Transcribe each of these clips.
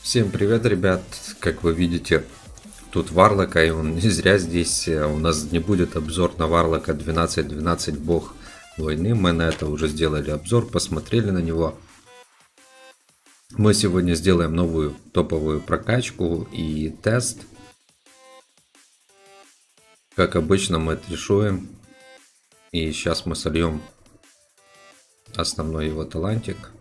Всем привет, ребят! Как вы видите, тут Варлока, и он не зря здесь. У нас не будет обзор на Варлока 12-12 бог войны. Мы на это уже сделали обзор, посмотрели на него. Мы сегодня сделаем новую топовую прокачку и тест. Как обычно, мы трешуем. И сейчас мы сольем основной его талантик.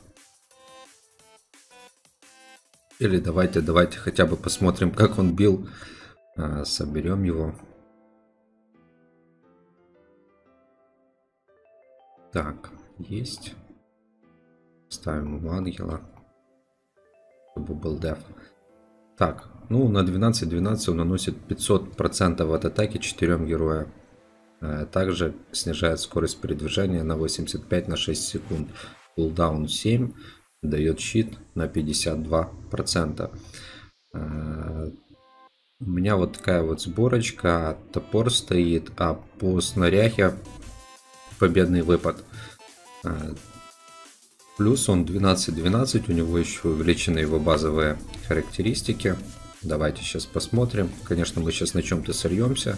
Или давайте хотя бы посмотрим, как он бил. Соберем его. Так, есть. Ставим ему ангела, чтобы был деф. Так, ну на 12-12 он наносит 500% от атаки 4 героям. Также снижает скорость передвижения на 85 на 6 секунд. Кулдаун 7. Дает щит на 52%. У меня вот такая вот сборочка. Топор стоит, а по снаряхе победный выпад. Плюс он 12-12, у него еще увеличены его базовые характеристики. Давайте сейчас посмотрим. Конечно, мы сейчас на чем-то сольемся.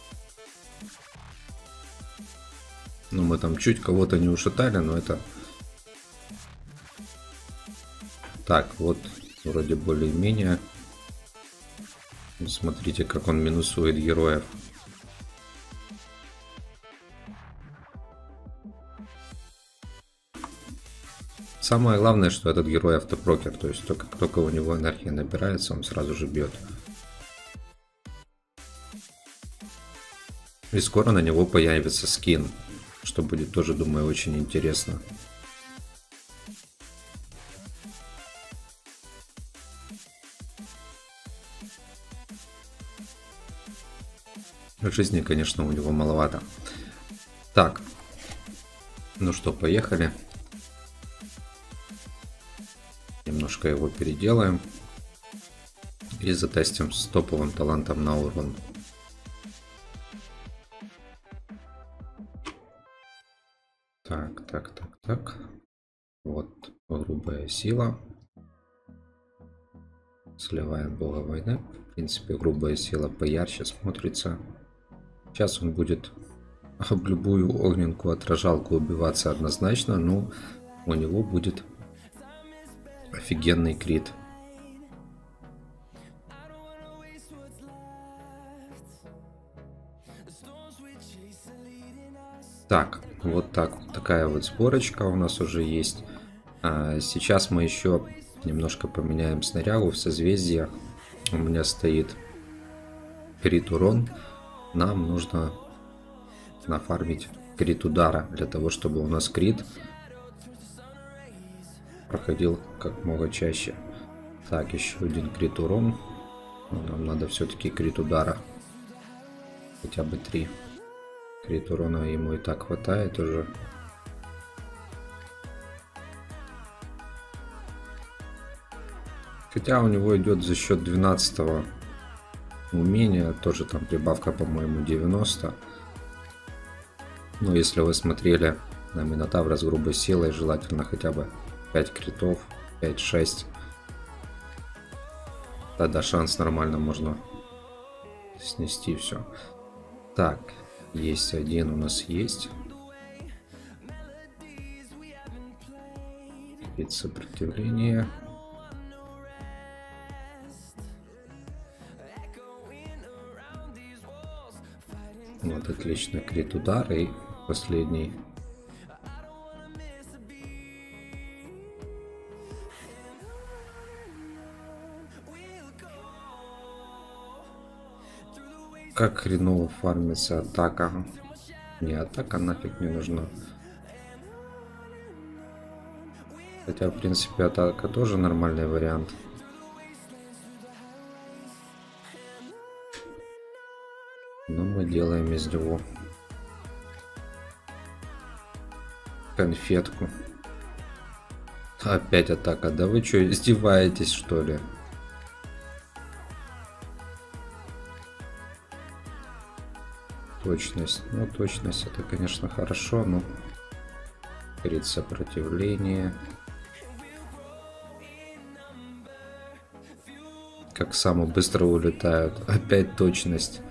Ну, мы там чуть кого-то не ушатали, но это... Так, вот вроде более-менее. Смотрите, как он минусует героев. Самое главное, что этот герой автопрокер. То есть, как только у него энергия набирается, он сразу же бьет. И скоро на него появится скин. Что будет тоже, думаю, очень интересно. Жизни, конечно, у него маловато. Так. Ну что, поехали. Немножко его переделаем. И затестим с топовым талантом на урон. Так. Вот грубая сила. Сливаем бога войны. В принципе, грубая сила поярче смотрится. Сейчас он будет об любую огненку отражалку убиваться однозначно, но у него будет офигенный крит. Так, вот такая вот сборочка у нас уже есть. Сейчас мы еще немножко поменяем снарягу в созвездиях. У меня стоит крит урон. Нам нужно нафармить крит удара, для того, чтобы у нас крит проходил как можно чаще. Так, еще один крит урон. Но нам надо все-таки крит удара. Хотя бы 3. Крит урона ему и так хватает уже. Хотя у него идет за счет 12-го умения, тоже там прибавка, по-моему, 90. Но если вы смотрели на Минотавра с грубой силой, желательно хотя бы 5 критов, 5-6. Тогда шанс нормально можно снести все. Так, есть один у нас есть. Вид сопротивления. Вот, отлично, крит удар и последний. Как хреново фармится атака. Не, атака нафиг не нужна. Хотя, в принципе, атака тоже нормальный вариант. Но мы делаем из него конфетку. Опять атака. Да вы что, издеваетесь, что ли? Точность. Ну, точность это, конечно, хорошо, но перед сопротивление. как самые быстро улетают. Опять точность.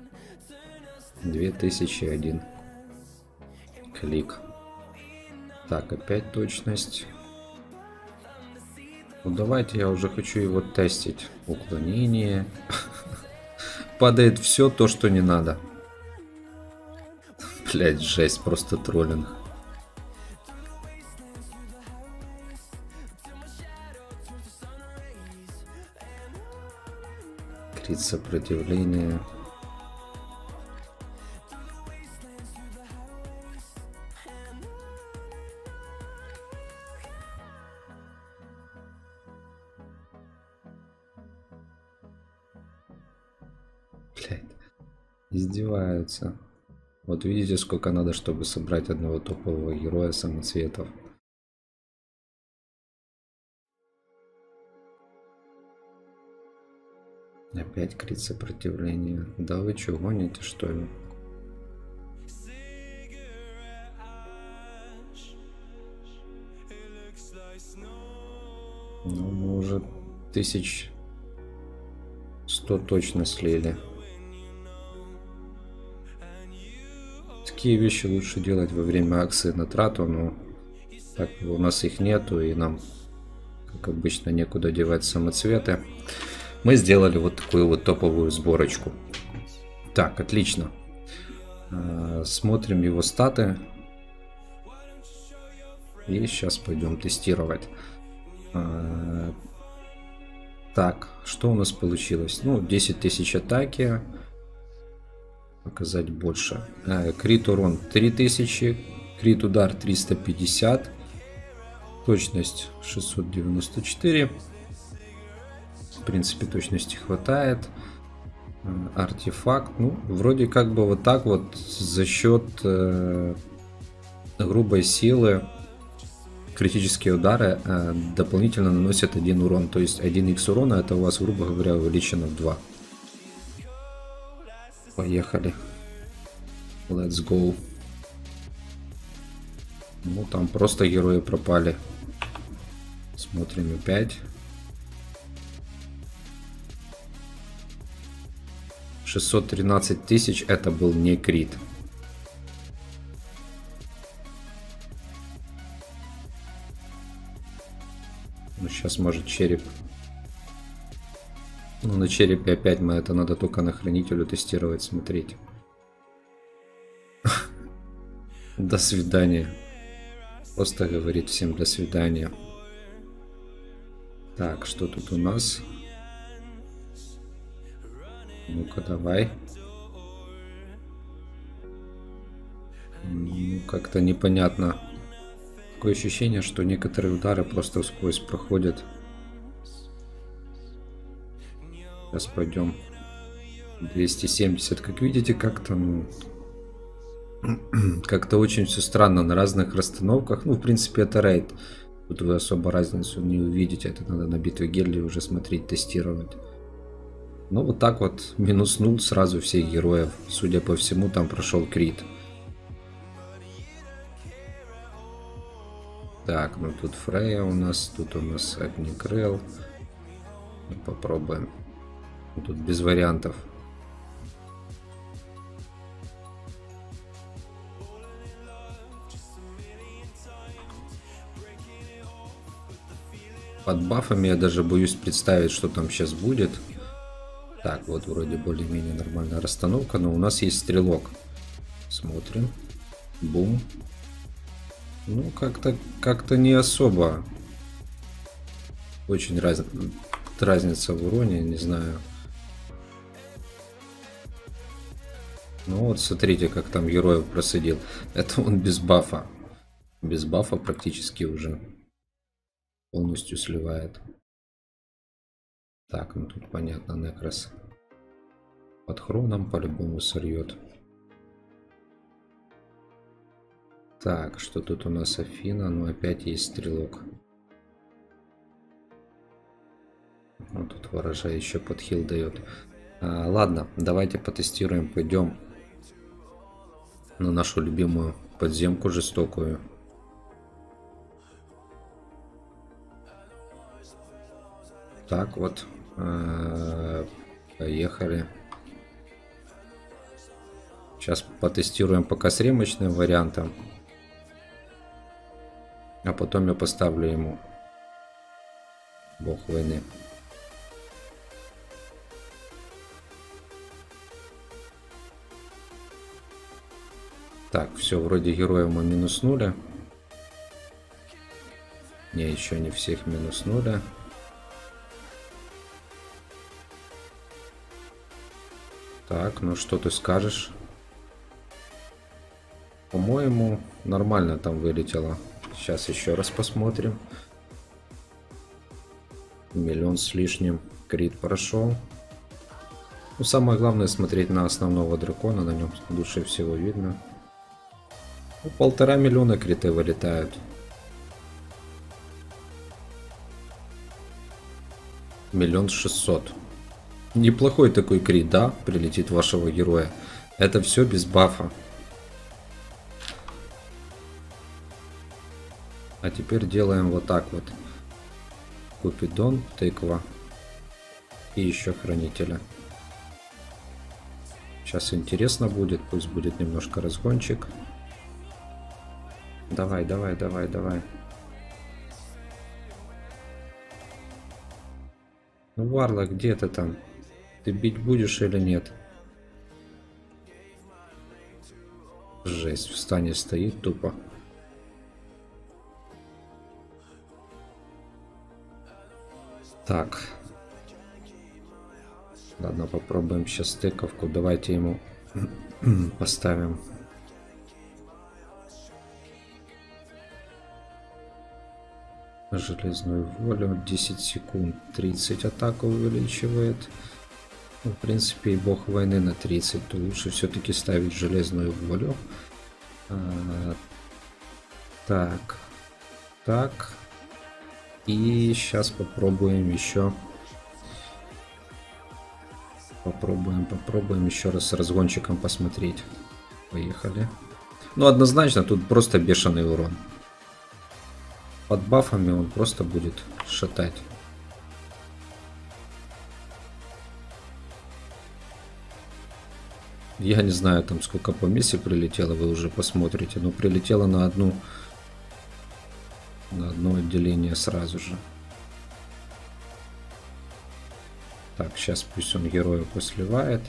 2001. Клик. Так, опять точность. Ну давайте, я уже хочу его тестить. Уклонение. Падает все то, что не надо. Блять, жесть, просто троллинг. Крит сопротивления. Блять, издеваются. Вот видите, сколько надо, чтобы собрать одного топового героя самоцветов. Опять крит сопротивления. Да вы что, гоните, что ли? Ну, мы уже 1100 точно слили. Такие вещи лучше делать во время акции на трату, но так у нас их нету, и нам, как обычно, некуда девать самоцветы. Мы сделали вот такую вот топовую сборочку. Так, отлично. Смотрим его статы. И сейчас пойдем тестировать. Так, что у нас получилось? Ну, 10 тысяч атаки. Показать больше. Крит урон 3000. Крит удар 350. Точность 694. В принципе, точности хватает. Артефакт. Ну, вроде как бы вот так вот за счет грубой силы критические удары дополнительно наносят 1 урон. То есть 1х урона это у вас, грубо говоря, увеличено в 2. Поехали. Let's go. Ну, там просто герои пропали. Смотрим опять. 613 тысяч это был не крит. Ну, сейчас может череп. Ну, на черепе опять мы это надо только на хранителю тестировать, смотреть. До свидания. Просто говорит всем до свидания. Так, что тут у нас? Ну-ка, давай. Ну, как-то непонятно. Такое ощущение, что некоторые удары просто вскользь проходят. Сейчас пойдем. 270. Как видите, как-то, ну, как-то очень все странно на разных расстановках. Ну, в принципе, это рейд. Тут вы особо разницу не увидите. Это надо на битве Герли уже смотреть, тестировать. Ну, вот так вот минуснул сразу всех героев. Судя по всему, там прошел крит. Так, ну тут Фрея у нас Огнекрыл. Ну, попробуем. Тут без вариантов. Под бафами я даже боюсь представить, что там сейчас будет. Так, вот вроде более-менее нормальная расстановка, но у нас есть стрелок. Смотрим. Бум. Ну, как-то не особо. Очень разница в уроне, не знаю. Ну вот, смотрите, как там героев просадил. Это он без бафа. Без бафа практически уже полностью сливает. Так, ну тут понятно, Некрос под хроном по-любому сольет. Так, что тут у нас Афина? Ну опять есть стрелок. Вот тут ворожа еще под хил дает. Ладно, давайте потестируем, пойдем на нашу любимую подземку жестокую. Так вот, Поехали. Сейчас потестируем пока с ремочным вариантом. А потом я поставлю ему бог войны. Так, все, вроде героев мы минуснули. Не, еще не всех минуснули. Так, ну что ты скажешь? По-моему, нормально там вылетело. Сейчас еще раз посмотрим. 1 миллион с лишним. Крит прошел. Ну, самое главное смотреть на основного дракона. На нем лучше всего видно. Ну, 1,5 миллиона криты вылетают. 1 600 000. Неплохой такой крит, да? Прилетит вашего героя. Это все без бафа. А теперь делаем вот так вот. Купидон, тыква. И еще хранителя. Сейчас интересно будет. Пусть будет немножко разгончик. Давай, давай, давай, давай. Ну, Варлок, где ты там? Ты бить будешь или нет? Жесть, в стане стоит тупо. Так. Ладно, попробуем сейчас тыковку. Давайте ему поставим. Железную волю. 10 секунд. 30 атаку увеличивает. Ну, в принципе, и бог войны на 30. То лучше все-таки ставить железную волю. Так. Так. И сейчас попробуем еще. Попробуем еще раз с разгончиком посмотреть. Поехали. Ну, однозначно, тут просто бешеный урон. Под бафами он просто будет шатать. Я не знаю, там сколько по миссии прилетело, вы уже посмотрите. Но прилетело на одно отделение сразу же. Так, сейчас пусть он героя посливает.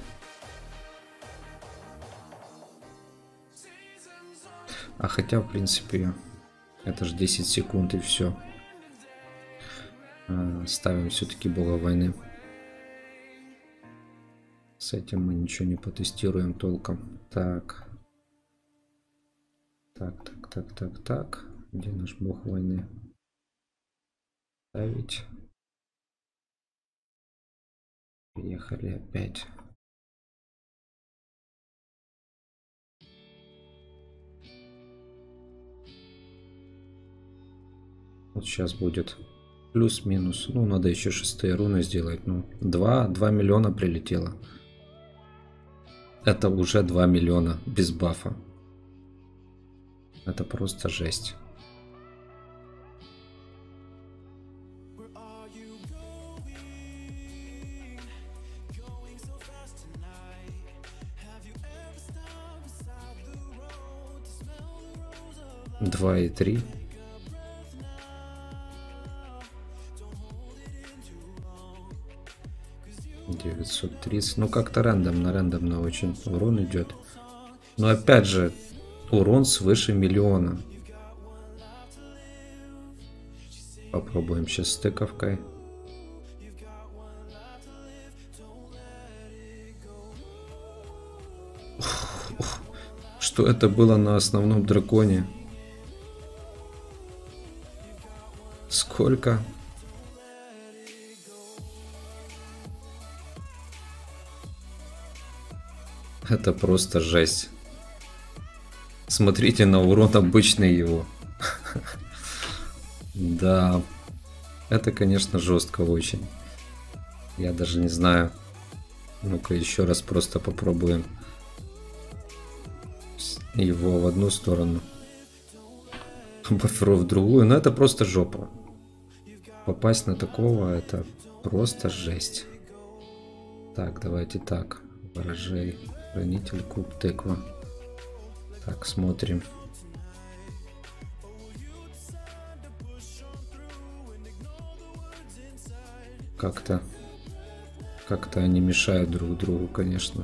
А хотя, в принципе, это же 10 секунд и все. Ставим все-таки бога войны. С этим мы ничего не потестируем толком. Так. Так. Где наш бог войны? Ставить. Приехали опять. Вот сейчас будет плюс-минус. Ну, надо еще 6 руны сделать. Ну, 2 миллиона прилетело. Это уже 2 миллиона без бафа. Это просто жесть. Два и 3. $930. Ну как-то рандомно очень урон идет. Но опять же, урон свыше 1 миллиона. Попробуем сейчас с тыковкой. Что это было на основном драконе? Сколько? Это просто жесть. Смотрите на урон обычный его. Да. Это, конечно, жестко очень. Я даже не знаю. Ну-ка, еще раз просто попробуем его в одну сторону. Баферов в другую. Но это просто жопа. Попасть на такого, это Просто жесть. Так, давайте так. Ворожей, хранитель, куб, тыква. Так, смотрим. Как-то они мешают друг другу, конечно.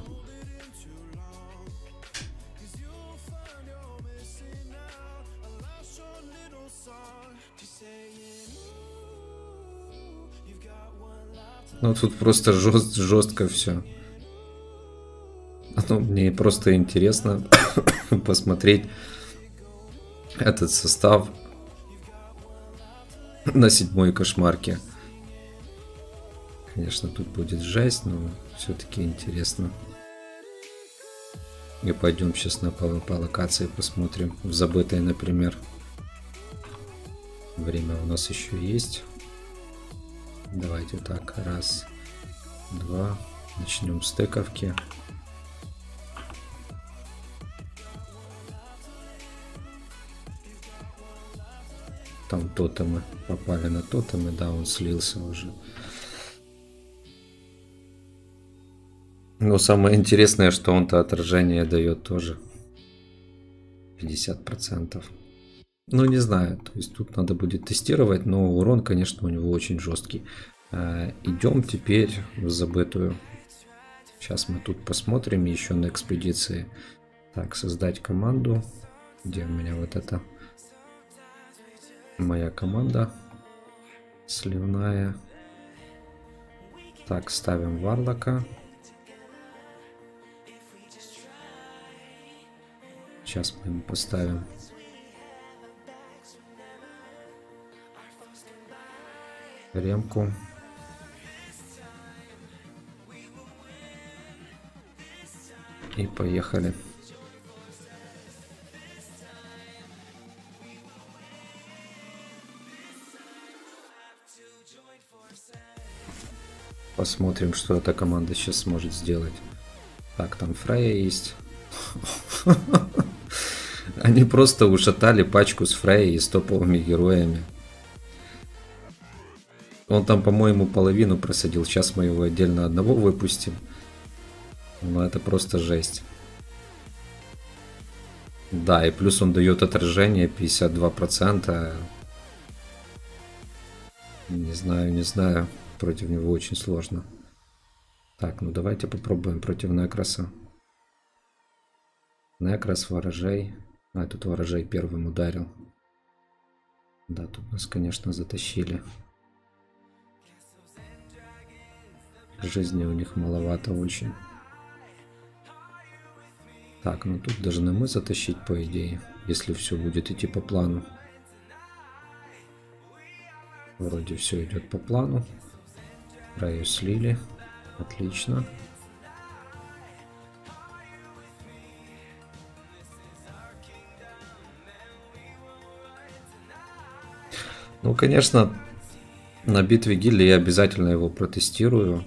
Ну тут просто жестко все. Ну, мне просто интересно посмотреть этот состав на 7-й кошмарке. Конечно, тут будет жесть, но все-таки интересно. И пойдем сейчас по локации посмотрим. В забытой, например. Время у нас еще есть. Давайте так. Раз, два. Начнем с тыковки. Там тотемы. Попали на тотемы. Да, он слился уже. Но самое интересное, что он-то отражение дает тоже 50%. Ну, не знаю, то есть тут надо будет тестировать, но урон, конечно, у него очень жесткий. Идем теперь в забытую. Сейчас мы тут посмотрим еще на экспедиции. Так, создать команду. Где у меня вот это? Моя команда сливная. Так, ставим варлока. Сейчас мы ему поставим ремку. И поехали. Посмотрим, что эта команда сейчас сможет сделать. Так, там Фрея есть. Они просто ушатали пачку с Фрей и с топовыми героями. Он там, по-моему, половину просадил. Сейчас мы его отдельно одного выпустим. Но это просто жесть. Да, и плюс он дает отражение 52%. Не знаю. Против него очень сложно. Так, ну давайте попробуем против Некроса. Некрос, ворожей. А, тут ворожей первым ударил. Да, тут нас, конечно, затащили. Жизни у них маловато очень. Так, ну тут должны мы затащить, по идее, если все будет идти по плану. Вроде все идет по плану. Раю слили. Отлично. Ну, конечно, на битве гильдии я обязательно его протестирую.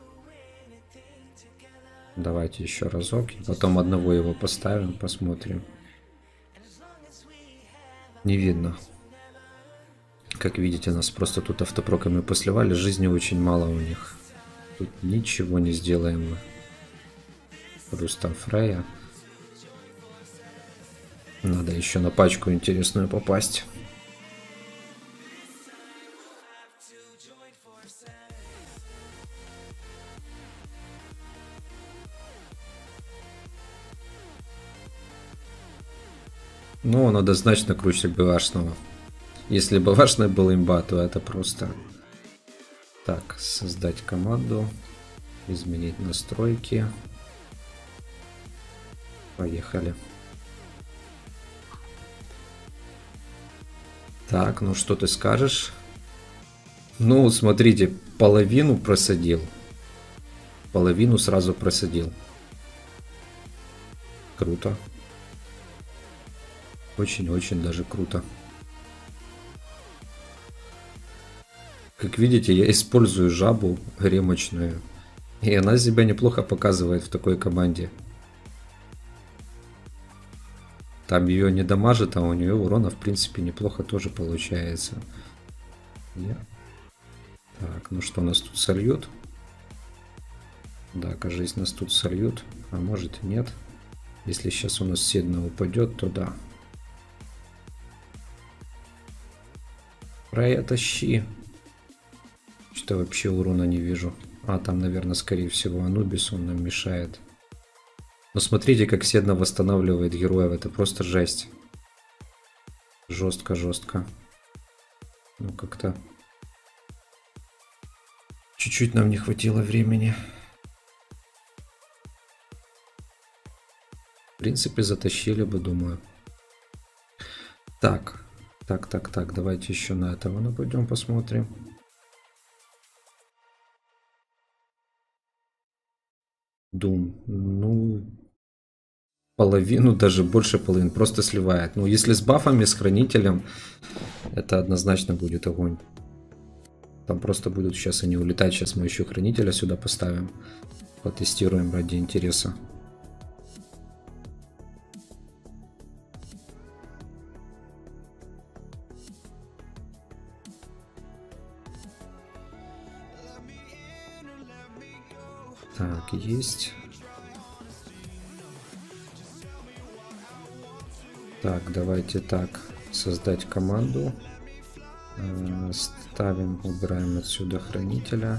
Давайте еще разок. И потом одного его поставим, посмотрим. Не видно. Как видите, нас просто тут автопроками посливали. Жизни очень мало у них. Тут ничего не сделаем мы. Плюс там Фрея. Надо еще на пачку интересную попасть. Ну, он однозначно круче БВшного. Если БВшный был имба, то это просто... Так, создать команду. Изменить настройки. Поехали. Так, ну что ты скажешь? Ну, смотрите, половину просадил. Половину сразу просадил. Круто. Очень-очень даже круто. Как видите, я использую жабу ремочную. И она себя неплохо показывает в такой команде. Там ее не дамажит, а у нее урона в принципе неплохо тоже получается. Так, Так, ну что, нас тут сольют? Да, кажется, нас тут сольют. А может и нет. Если сейчас у нас Седна упадет, то да. Рая, тащи. Что вообще урона не вижу. А, там, наверное, скорее всего Анубис, он нам мешает. Но смотрите, как Седна восстанавливает героев. Это просто жесть. Жестко, жестко. Ну, как-то... Чуть-чуть нам не хватило времени. В принципе, затащили бы, думаю. Так. Так. Давайте еще на этого нападем, посмотрим. Дум. Ну... Половину, даже больше половины. Просто сливает. Ну, если с бафами, с хранителем, это однозначно будет огонь. Там просто будут сейчас они улетать. Сейчас мы еще хранителя сюда поставим. Потестируем ради интереса. Так, есть. Так, давайте так. Создать команду. Ставим, убираем отсюда хранителя.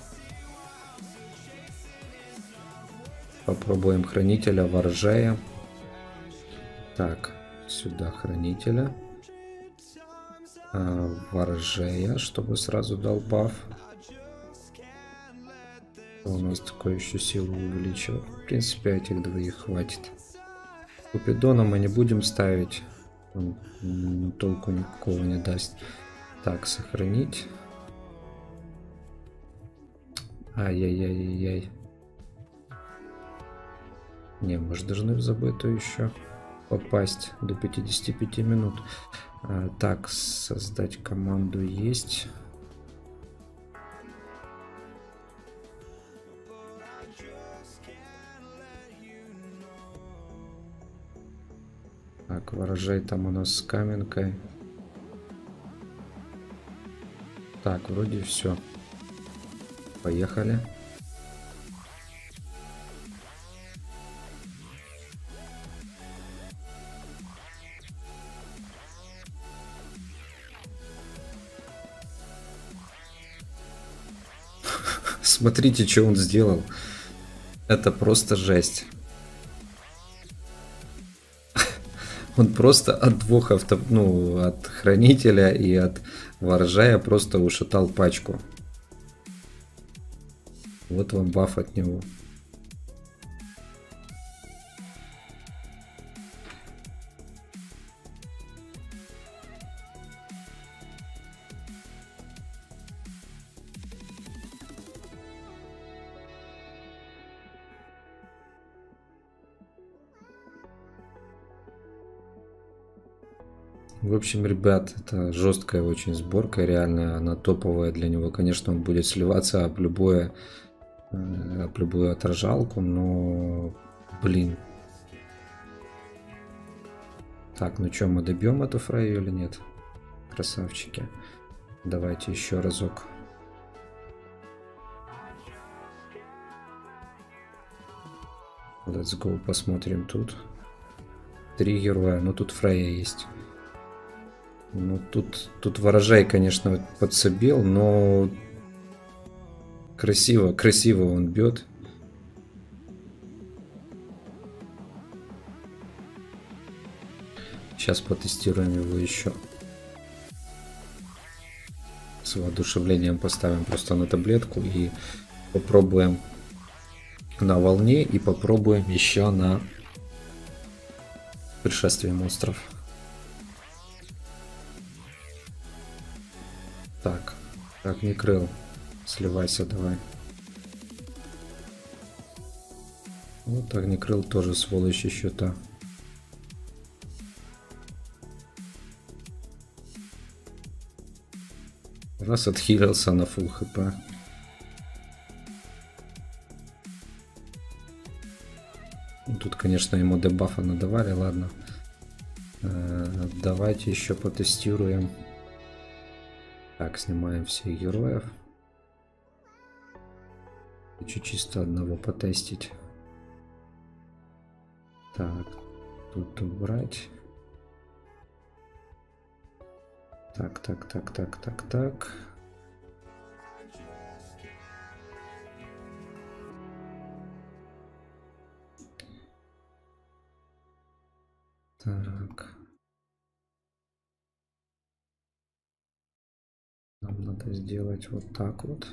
Попробуем хранителя воржея. Так, сюда хранителя. Воржея, чтобы сразу дал баф. У нас такое еще силу увеличивает. В принципе, этих двоих хватит. Купидона мы не будем ставить. Он толку никакого не даст. Так, сохранить. Ай-яй-яй-яй. Не, мы же должны в забытую еще попасть до 55 минут. Так, создать команду есть. Так, ворожей там у нас с каменкой. Так, вроде все. Поехали. Смотрите, что он сделал. Это просто жесть. Он просто от двух от хранителя и от ворожая просто ушатал пачку. Вот вам баф от него. В общем, ребят, это жесткая очень сборка, реально она топовая для него. Конечно, он будет сливаться об любую отражалку, но, блин. Так, ну что, мы добьем эту Фрейю или нет? Красавчики. Давайте еще разок. Let's go, посмотрим тут. 3 героя, но тут Фрейя есть. Ну, тут ворожай, конечно, подсобил, но красиво он бьет. Сейчас потестируем его еще. С воодушевлением поставим просто на таблетку и попробуем на волне и попробуем еще на пришествие монстров. Так, не крыл. Сливайся, давай. Вот так не крыл тоже сволочь еще та. Раз отхилился на фулл хп. Тут, конечно, ему дебафа надавали, ладно. Давайте еще потестируем. Так, снимаем всех героев. Хочу чисто одного потестить. Так, тут убрать. Так. Так. Нам надо сделать вот так вот.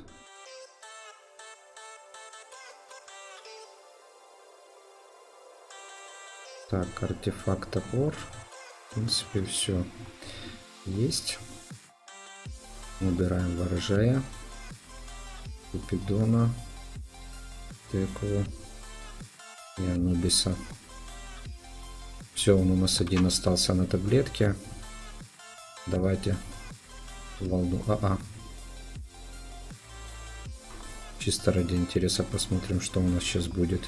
Так, артефакт топор. В принципе, все есть. Убираем ворожея, Купидона, Теку и Анубиса. Все, он у нас один остался на таблетке. Давайте волну Чисто ради интереса посмотрим, что у нас сейчас будет.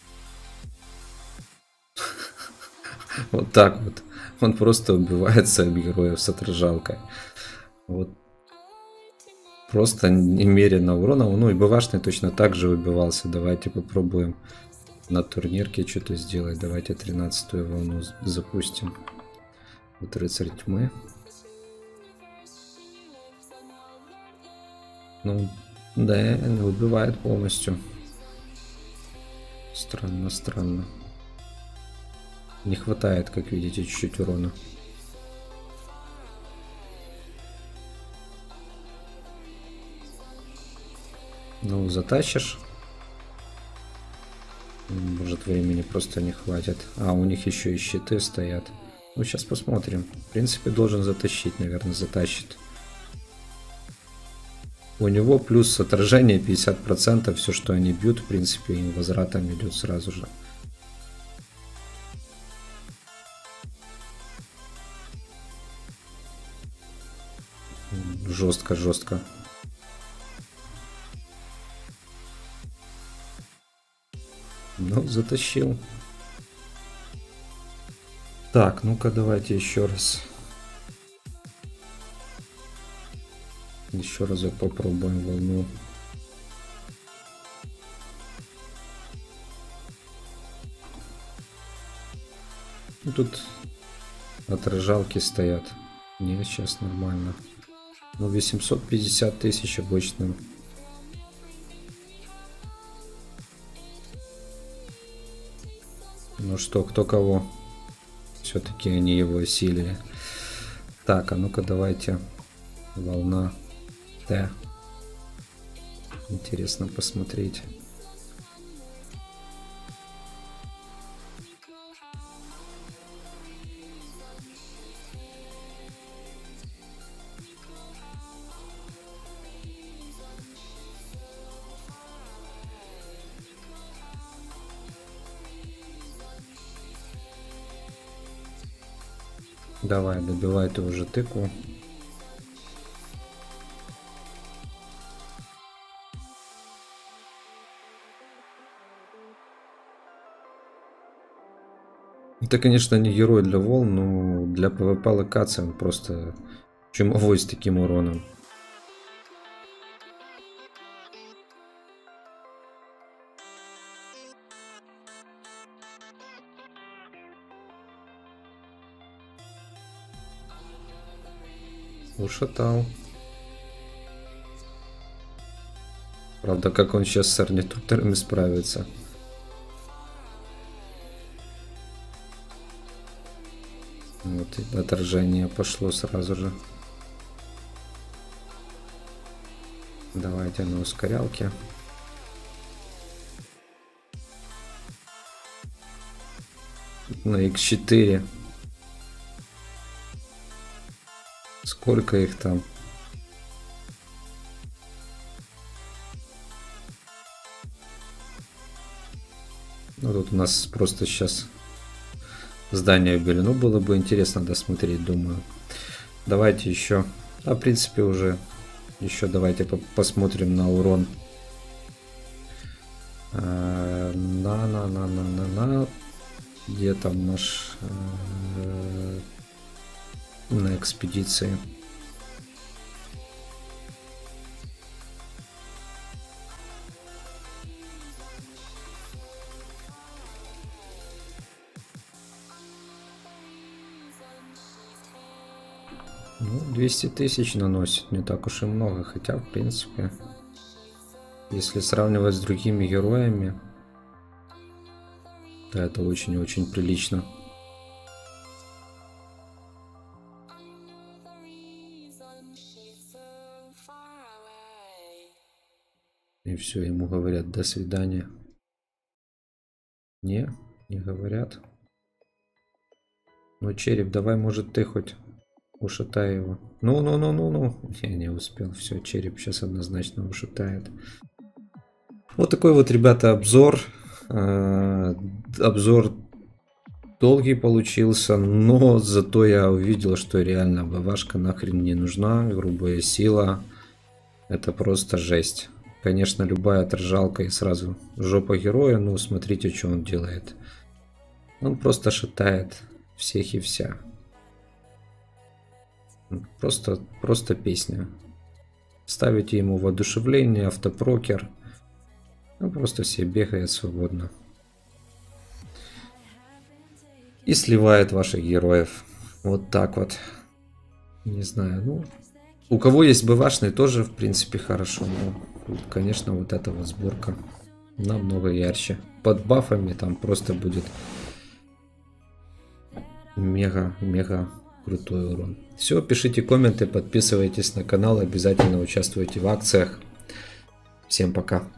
Вот так вот. Он просто убивает своих героев с отражалкой. Вот. Просто немерено урона. Ну и БВшный точно так же выбивался. Давайте попробуем на турнирке что-то сделать. Давайте 13-ю волну запустим. Вот рыцарь тьмы. Ну, да, не убивает полностью. Странно. Не хватает, как видите, чуть-чуть урона. Ну, затащишь. Может, времени просто не хватит. А, у них еще и щиты стоят. Ну, сейчас посмотрим. В принципе, должен затащить, наверное, затащит. У него плюс отражение 50%. Все, что они бьют, в принципе, им возвратом идет сразу же. Жестко. Ну, затащил. Так, ну-ка давайте еще раз. Еще разок попробуем волну. Ну, тут отражалки стоят. Не, сейчас нормально. Ну, 850 тысяч обычным. Ну что, кто кого? Все-таки они его осилили. Так, а ну-ка давайте. Волна Т. Интересно посмотреть. Давай, добивай ты уже тыкву. Это, конечно, не герой для волн, но для PvP локации он просто чумовой с таким уроном. Ушатал. Правда, как он сейчас с орнитоптерами справится? Вот и отражение пошло сразу же. Давайте на ускорялке. На X4. Сколько их там? Ну, тут у нас просто сейчас здание в белину. Было бы интересно досмотреть, думаю. Давайте еще. А, в принципе, уже. Еще давайте посмотрим на урон. Где там наш на экспедиции? Ну, 200 тысяч наносит, не так уж и много, хотя, в принципе, если сравнивать с другими героями, то это очень-очень прилично. И все, ему говорят до свидания. Не говорят. Ну, череп, давай, может, ты хоть ушатай его. Ну. Не успел. Все, череп сейчас однозначно ушатает. Вот такой вот, ребята, обзор. Обзор долгий получился, но зато я увидел, что реально ВВшка нахрен не нужна. Грубая сила. Это просто жесть. Конечно, любая отражалка и сразу жопа героя. Ну, смотрите, что он делает. Он просто шатает всех и вся. Просто песня. Ставите ему воодушевление, автопрокер. Он просто все бегает свободно. И сливает ваших героев. Вот так вот. Не знаю, ну... У кого есть БВшный, тоже, в принципе, хорошо. Но, конечно, вот эта вот сборка намного ярче. Под бафами там просто будет мега крутой урон. Все, пишите комменты, подписывайтесь на канал, обязательно участвуйте в акциях. Всем пока.